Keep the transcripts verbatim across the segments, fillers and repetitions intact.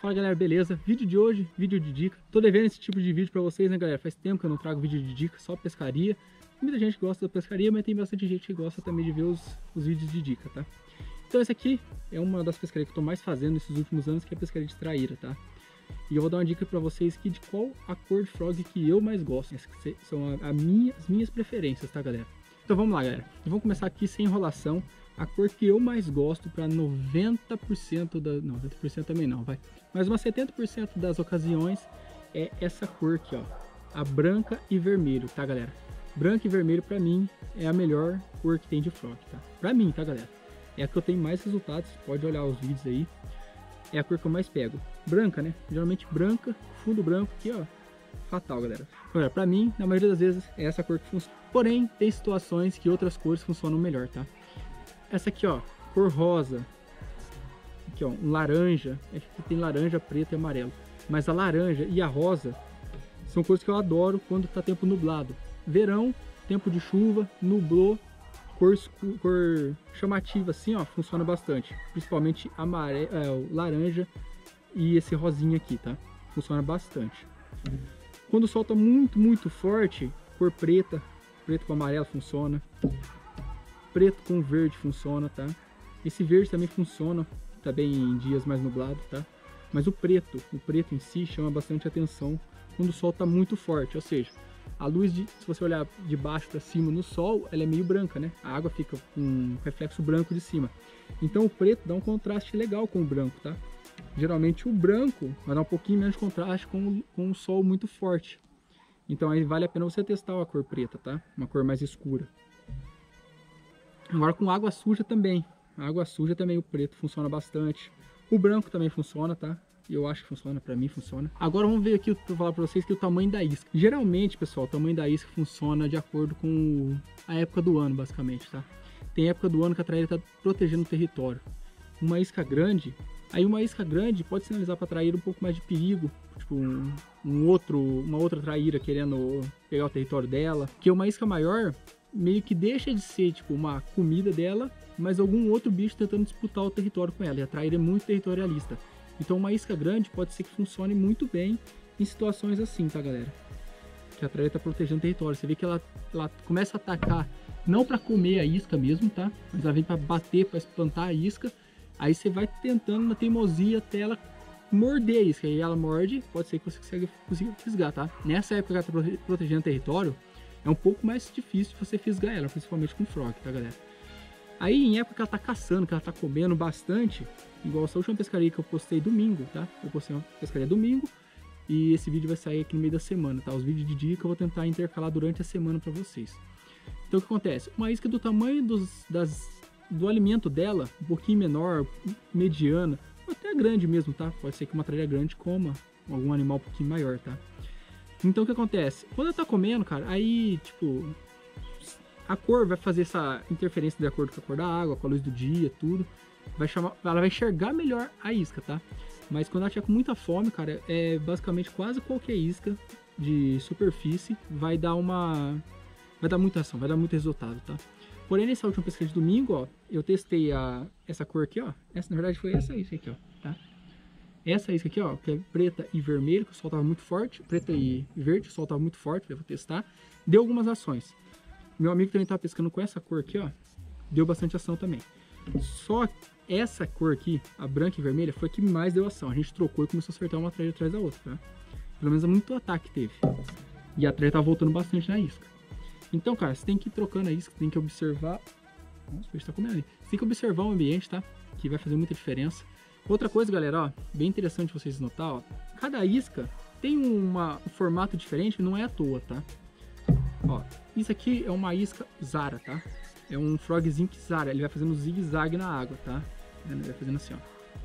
Fala galera, beleza? Vídeo de hoje, vídeo de dica. Tô devendo esse tipo de vídeo pra vocês, né galera? Faz tempo que eu não trago vídeo de dica, só pescaria. Muita gente gosta da pescaria, mas tem bastante gente que gosta também de ver os, os vídeos de dica, tá? Então esse aqui é uma das pescarias que eu tô mais fazendo nesses últimos anos, que é a pescaria de traíra, tá? E eu vou dar uma dica pra vocês aqui de qual a cor de frog que eu mais gosto. Essas são a, a minha, as minhas preferências, tá galera? Então vamos lá galera, vamos começar aqui sem enrolação. A cor que eu mais gosto para noventa por cento da... não, noventa por cento também não, vai. Mas umas setenta por cento das ocasiões é essa cor aqui, ó. A branca e vermelho, tá galera? Branco e vermelho pra mim é a melhor cor que tem de frog, tá? Pra mim, tá galera? É a que eu tenho mais resultados, pode olhar os vídeos aí. É a cor que eu mais pego. Branca, né? Geralmente branca, fundo branco aqui, ó. Fatal, galera. Galera, pra mim, na maioria das vezes, é essa cor que funciona. Porém, tem situações que outras cores funcionam melhor, tá? Essa aqui, ó, cor rosa. Aqui, ó, um laranja. Aqui tem laranja, preto e amarelo. Mas a laranja e a rosa são cores que eu adoro quando tá tempo nublado. Verão, tempo de chuva, nublou, cor, cor chamativa assim, ó, funciona bastante. Principalmente amarelo, é, laranja e esse rosinha aqui, tá? Funciona bastante. Quando o sol tá muito, muito forte, cor preta, preto com amarelo funciona. Preto com verde funciona, tá? Esse verde também funciona também em dias mais nublados, tá? Mas o preto, o preto em si chama bastante atenção quando o sol tá muito forte, ou seja, a luz, de, se você olhar de baixo para cima no sol, ela é meio branca, né? A água fica com um reflexo branco de cima. Então o preto dá um contraste legal com o branco, tá? Geralmente o branco vai dar um pouquinho menos de contraste com, com o sol muito forte. Então aí vale a pena você testar a cor preta, tá? Uma cor mais escura. Agora com água suja também. A água suja também o preto funciona bastante. O branco também funciona, tá? Eu acho que funciona, pra mim funciona. Agora vamos ver aqui pra falar pra vocês que o tamanho da isca. Geralmente, pessoal, o tamanho da isca funciona de acordo com a época do ano, basicamente, tá? Tem época do ano que a traíra tá protegendo o território. Uma isca grande, aí uma isca grande pode sinalizar pra traíra um pouco mais de perigo. Tipo, um, um outro, uma outra traíra querendo pegar o território dela. Porque uma isca maior meio que deixa de ser tipo uma comida dela, mas algum outro bicho tentando disputar o território com ela, e a traíra é muito territorialista. Então uma isca grande pode ser que funcione muito bem em situações assim, tá galera? Que a traíra tá protegendo o território. Você vê que ela, ela começa a atacar não para comer a isca mesmo, tá? Mas ela vem para bater, para espantar a isca. Aí você vai tentando na teimosia até ela morder a isca. Aí ela morde, pode ser que você consiga, consiga fisgar, tá? Nessa época que ela tá protegendo o território, é um pouco mais difícil de você fisgar ela, principalmente com frog, tá galera? Aí em época que ela tá caçando, que ela tá comendo bastante, igual essa última pescaria que eu postei domingo, tá? Eu postei uma pescaria domingo e esse vídeo vai sair aqui no meio da semana, tá? Os vídeos de dica eu vou tentar intercalar durante a semana pra vocês. Então o que acontece? Uma isca do tamanho dos, das, do alimento dela, um pouquinho menor, mediana, ou até grande mesmo, tá? Pode ser que uma traíra grande coma algum animal um pouquinho maior, tá? Então o que acontece? Quando ela tá comendo, cara, aí, tipo, a cor vai fazer essa interferência de acordo com a cor da água, com a luz do dia, tudo. Vai chamar, ela vai enxergar melhor a isca, tá? Mas quando ela tiver com muita fome, cara, é basicamente quase qualquer isca de superfície vai dar uma... vai dar muita ação, vai dar muito resultado, tá? Porém, nessa última pesquisa de domingo, ó, eu testei a, essa cor aqui, ó. Essa, na verdade, foi essa isca aqui, ó, tá? Essa isca aqui, ó, que é preta e vermelho, que o sol tava muito forte. Preta e verde, o sol tava muito forte, eu vou testar. Deu algumas ações. Meu amigo também tava pescando com essa cor aqui, ó. Deu bastante ação também. Só essa cor aqui, a branca e vermelha, foi a que mais deu ação. A gente trocou e começou a acertar uma traíra atrás da outra, tá? Pelo menos muito ataque teve. E a traíra tava voltando bastante na isca. Então, cara, você tem que ir trocando a isca, tem que observar... Nossa, o peixe tá comendo ali. Você tem que observar o ambiente, tá? Que vai fazer muita diferença. Outra coisa, galera, ó, bem interessante vocês notar, ó, cada isca tem uma, um formato diferente, não é à toa, tá? Ó, isso aqui é uma isca Zara, tá? É um frogzinho que Zara, ele vai fazendo zigue-zague na água, tá? Ele vai fazendo assim, ó.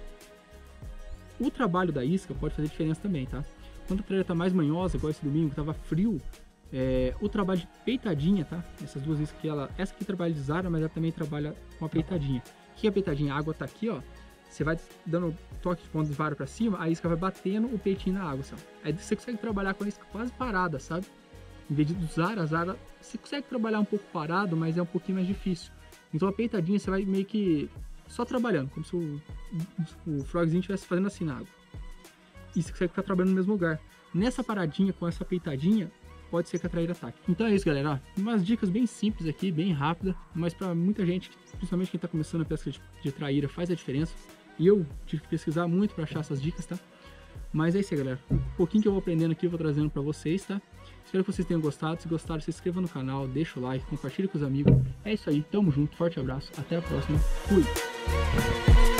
O trabalho da isca pode fazer diferença também, tá? Quando a traíra tá mais manhosa, igual esse domingo, tava frio, é, o trabalho de peitadinha, tá? Essas duas iscas aqui, ela, essa aqui trabalha de Zara, mas ela também trabalha com a peitadinha. O que é a peitadinha? A água tá aqui, ó. Você vai dando toque de ponta de vara pra cima, a isca vai batendo o peitinho na água, assim, ó. Aí você consegue trabalhar com a isca quase parada, sabe? Em vez de usar a Zara, você consegue trabalhar um pouco parado, mas é um pouquinho mais difícil. Então a peitadinha você vai meio que só trabalhando, como se o, o frogzinho estivesse fazendo assim na água. e você consegue ficar trabalhando no mesmo lugar. Nessa paradinha, com essa peitadinha, pode ser que a traíra ataque. Então é isso, galera. Ó, umas dicas bem simples aqui, bem rápida, mas para muita gente, principalmente quem tá começando a pesca de, de traíra, faz a diferença. E eu tive que pesquisar muito para achar essas dicas, tá? Mas é isso aí, galera. Um pouquinho que eu vou aprendendo aqui, eu vou trazendo para vocês, tá? Espero que vocês tenham gostado. Se gostaram, se inscreva no canal, deixa o like, compartilhe com os amigos. É isso aí, tamo junto, forte abraço, até a próxima. Fui!